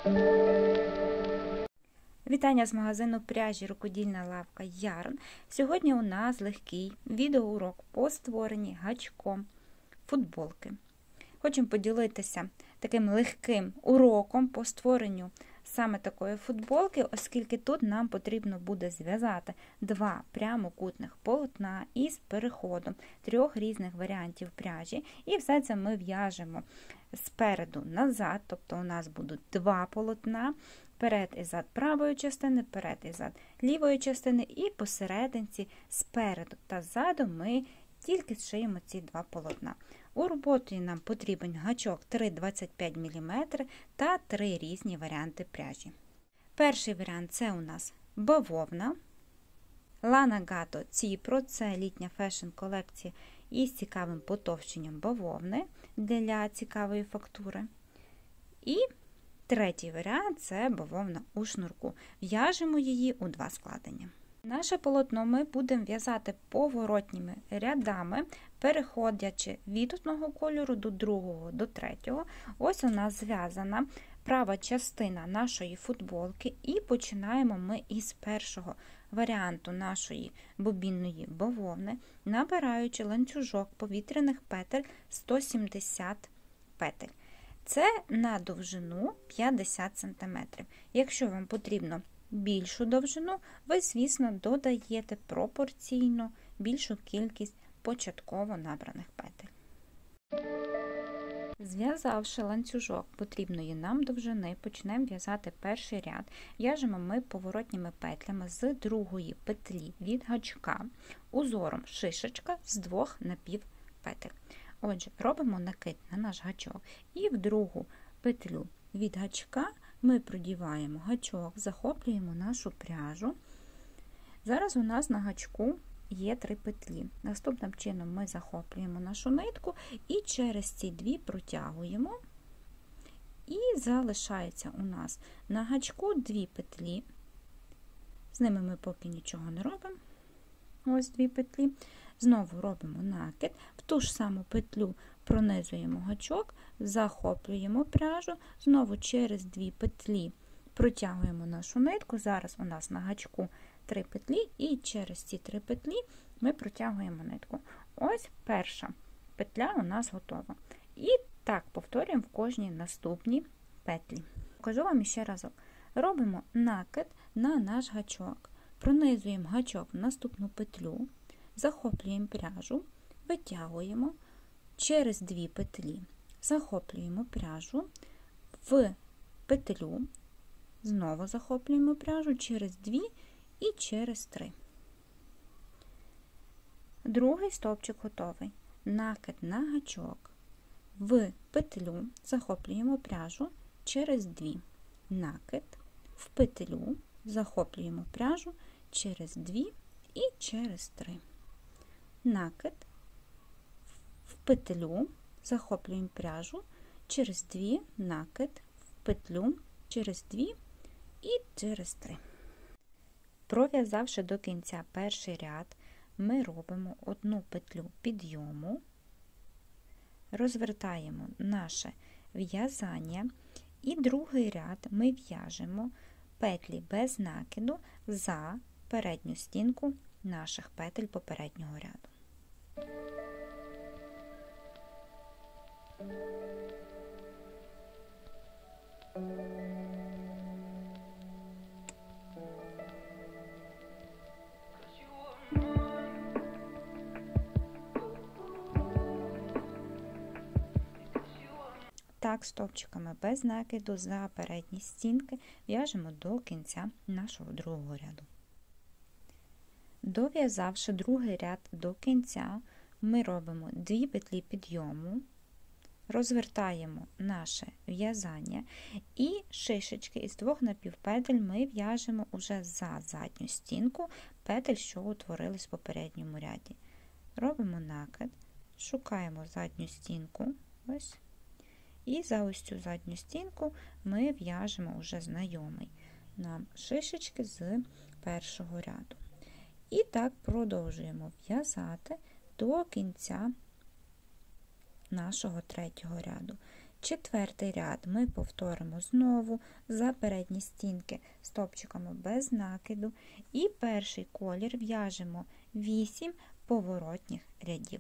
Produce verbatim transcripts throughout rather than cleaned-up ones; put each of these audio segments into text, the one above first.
Вітання з магазину пряжі рукодільна лавка Yarn. Сьогодні у нас легкий відеоурок по створенні гачком футболки. Хочемо поділитися таким легким уроком по створенню саме такої футболки, оскільки тут нам потрібно буде зв'язати два прямокутних полотна із переходом трьох різних варіантів пряжі. І все це ми в'яжемо спереду назад, тобто у нас будуть два полотна, перед і зад правої частини, перед і зад лівої частини, і посерединці спереду та ззаду ми тільки зшиємо ці два полотна. У роботі нам потрібен гачок три двадцять п'ять міліметрів та три різні варіанти пряжі. Перший варіант – це у нас бавовна, Lana Gato Cipro, це літня фешн-колекція із цікавим потовщенням бавовни для цікавої фактури. І третій варіант – це бавовна у шнурку. В'яжемо її у два складення. Наше полотно ми будемо в'язати поворотніми рядами, переходячи від одного кольору до другого, до третього. Ось у нас зв'язана права частина нашої футболки, і починаємо ми із першого варіанту нашої бобінної бавовни, набираючи ланцюжок повітряних петель сто сімдесят петель. Це на довжину п'ятдесят сантиметрів. Якщо вам потрібно більшу довжину, ви, звісно, додаєте пропорційно більшу кількість початково набраних петель. Зв'язавши ланцюжок потрібної нам довжини, почнемо в'язати перший ряд. В'яжемо ми поворотніми петлями з другої петлі від гачка узором шишечка з двох напівпетель. Отже, робимо накид на наш гачок і в другу петлю від гачка ми продіваємо гачок, захоплюємо нашу пряжу. Зараз у нас на гачку є три петлі. Наступним чином ми захоплюємо нашу нитку і через ці дві протягуємо. І залишається у нас на гачку дві петлі. З ними ми поки нічого не робимо. Ось дві петлі. Знову робимо накид, в ту ж саму петлю пронизуємо гачок, захоплюємо пряжу, знову через дві петлі протягуємо нашу нитку. Зараз у нас на гачку три петлі, і через ці три петлі ми протягуємо нитку. Ось перша петля у нас готова. І так повторюємо в кожній наступній петлі. Покажу вам ще разок. Робимо накид на наш гачок, пронизуємо гачок в наступну петлю, захоплюємо пряжу, витягуємо через дві петлі, захоплюємо пряжу в петлю, знову захоплюємо пряжу через дві і через три. Другий стовпчик готовий. Накид на гачок, в петлю, захоплюємо пряжу через дві, накид, в петлю, захоплюємо пряжу через дві і через три. Накид, в петлю, захоплюємо пряжу через дві, накид, в петлю, через дві і через три. Пров'язавши до кінця перший ряд, ми робимо одну петлю підйому, розвертаємо наше в'язання і другий ряд ми в'яжемо петлі без накиду за передню стінку наших петель попереднього ряду. Так, стовпчиками без накиду за передні стінки в'яжемо до кінця нашого другого ряду. Дов'язавши другий ряд до кінця, ми робимо дві петлі підйому, розвертаємо наше в'язання і шишечки із двох напівпетель ми в'яжемо уже за задню стінку петель, що утворились в попередньому ряді. Робимо накид, шукаємо задню стінку, ось, і за ось цю задню стінку ми в'яжемо вже знайомий нам шишечки з першого ряду. І так продовжуємо в'язати до кінця нашого третього ряду. Четвертий ряд ми повторимо знову за передні стінки стовпчиками без накиду і перший колір в'яжемо вісім поворотних рядів.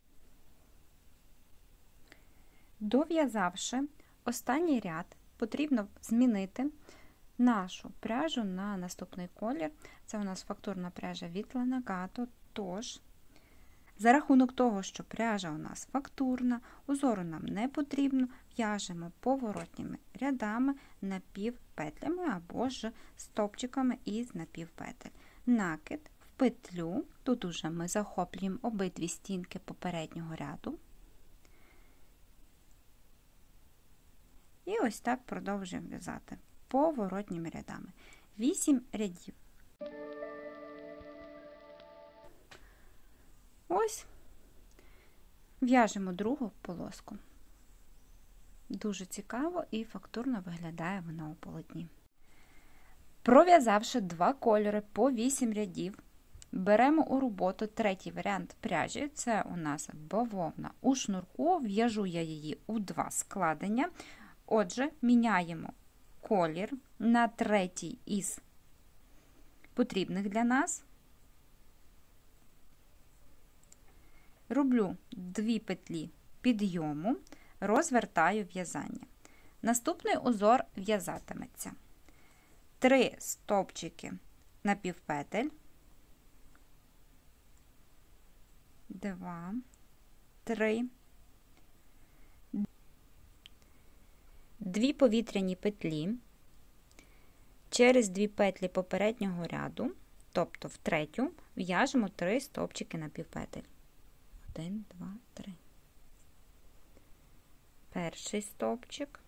Дов'язавши останній ряд, потрібно змінити нашу пряжу на наступний колір. Це у нас фактурна пряжа від Legato, тож за рахунок того, що пряжа у нас фактурна, узору нам не потрібно, в'яжемо поворотніми рядами напівпетлями або ж стовпчиками із напівпетель. Накид в петлю, тут уже ми захоплюємо обидві стінки попереднього ряду. І ось так продовжуємо в'язати поворотніми рядами. вісім рядів. Ось в'яжемо другу полоску. Дуже цікаво і фактурно виглядає вона у полотні. Пров'язавши два кольори по вісім рядів, беремо у роботу третій варіант пряжі. Це у нас бавовна у шнурку, в'яжу я її у два складення. Отже, міняємо колір на третій із потрібних для нас. Роблю дві петлі підйому, розвертаю в'язання. Наступний узор в'язатиметься три стовпчики напівпетель, два, три, дві повітряні петлі через дві петлі попереднього ряду, тобто в третю, в'яжемо три стовпчики напівпетель. один, два, три. Перший стовпчик,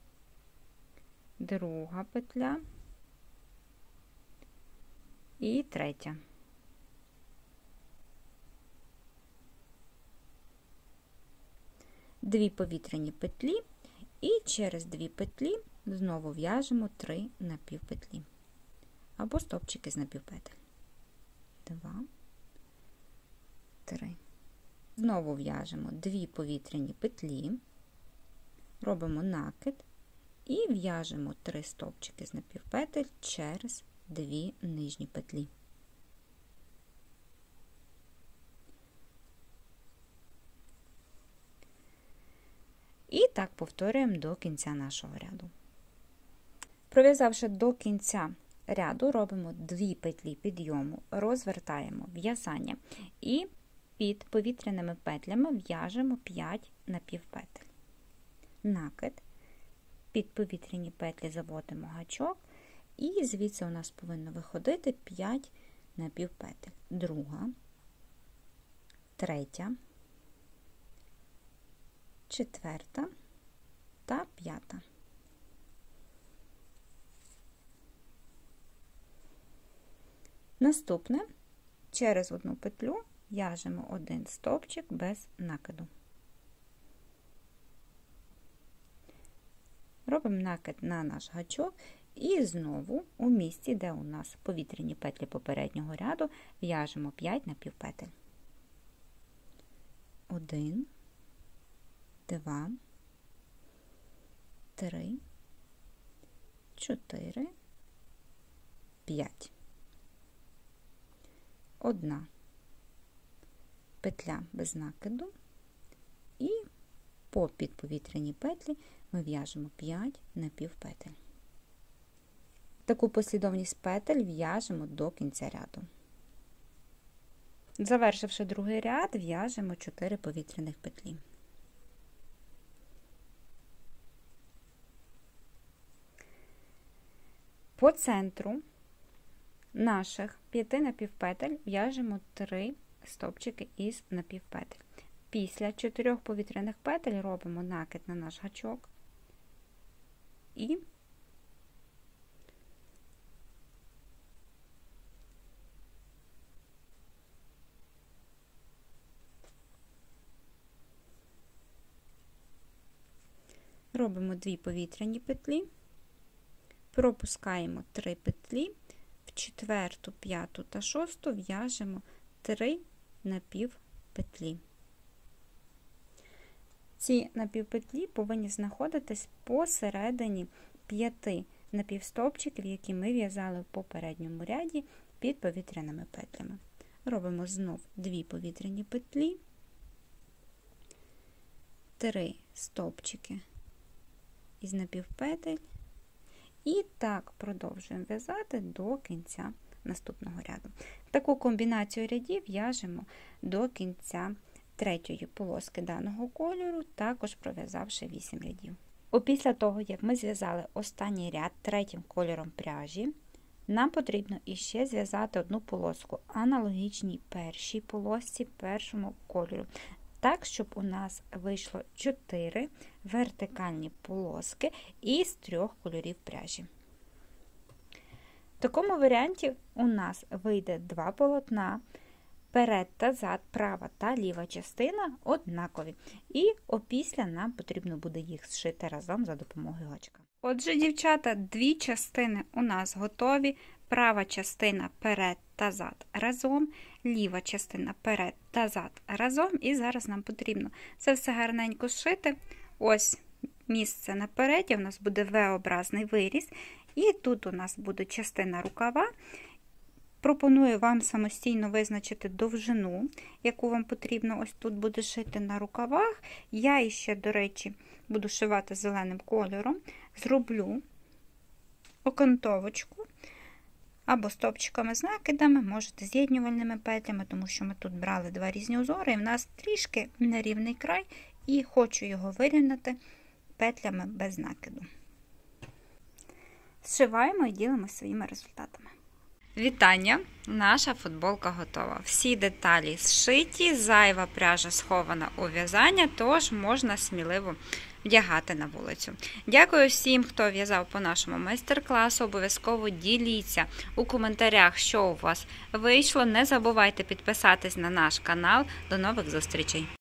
друга петля і третя. Дві повітряні петлі і через дві петлі знову в'яжемо три напівпетлі або стовпчики з напівпетель. два, три. Знову в'яжемо дві повітряні петлі, робимо накид і в'яжемо три стовпчики з напівпетель через дві нижні петлі. І так повторюємо до кінця нашого ряду. Пров'язавши до кінця ряду, робимо дві петлі підйому, розвертаємо в'язання і під повітряними петлями в'яжемо п'ять напівпетель. Накид, під повітряні петлі заводимо гачок, і звідси у нас повинно виходити п'ять напівпетель. Друга, третя, четверта та п'ята. Наступне, через одну петлю в'яжемо один стовпчик без накиду. Робимо накид на наш гачок і знову у місці, де у нас повітряні петлі попереднього ряду, в'яжемо п'ять напівпетель. один, два, три, чотири, п'ять. Одна петля без накиду і по підповітряній петлі ми в'яжемо п'ять напівпетель. Таку послідовність петель в'яжемо до кінця ряду. Завершивши другий ряд, в'яжемо чотири повітряних петлі. По центру наших п'яти напівпетель в'яжемо три стовпчики із напівпетель. Після чотирьох повітряних петель робимо накид на наш гачок і робимо дві повітряні петлі, пропускаємо три петлі, в четверту, п'яту та шосту в'яжемо три напівпетлі. Ці напівпетлі повинні знаходитись посередині п'яти напівстовпчиків, які ми в'язали в попередньому ряді під повітряними петлями. Робимо знов дві повітряні петлі, три стовпчики із напівпетель і так продовжуємо в'язати до кінця наступного ряду. Таку комбінацію рядів в'яжемо до кінця третьої полоски даного кольору, також пров'язавши вісім рядів. Опісля того, як ми зв'язали останній ряд третім кольором пряжі, нам потрібно іще зв'язати одну полоску, аналогічній першій полосці першому кольору, так, щоб у нас вийшло чотири вертикальні полоски із трьох кольорів пряжі. В такому варіанті у нас вийде два полотна, перед та зад, права та ліва частина однакові. І опісля нам потрібно буде їх зшити разом за допомогою гачка. Отже, дівчата, дві частини у нас готові. Права частина перед та зад разом, ліва частина перед та зад разом. І зараз нам потрібно це все гарненько зшити. Ось місце напереді, у нас буде ве-образний виріз. І тут у нас буде частина рукава. Пропоную вам самостійно визначити довжину, яку вам потрібно ось тут буде шити на рукавах. Я іще, до речі, буду шивати зеленим кольором. Зроблю окантовочку або стовпчиками з накидами, можете з'єднювальними петлями, тому що ми тут брали два різні узори, і в нас трішки нерівний край, і хочу його вирівняти петлями без накиду. Зшиваємо і ділимося своїми результатами. Вітання! Наша футболка готова. Всі деталі зшиті, зайва пряжа схована у в'язання, тож можна сміливо вдягати на вулицю. Дякую всім, хто в'язав по нашому майстер-класу. Обов'язково діліться у коментарях, що у вас вийшло. Не забувайте підписатись на наш канал. До нових зустрічей!